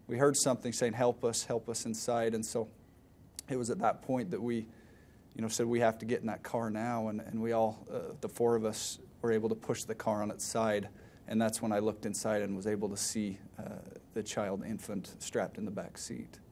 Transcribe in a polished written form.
we heard something saying, help us inside. And so it was at that point that we, said we have to get in that car now. And we all, the four of us, were able to push the car on its side. And that's when I looked inside and was able to see the child infant strapped in the back seat.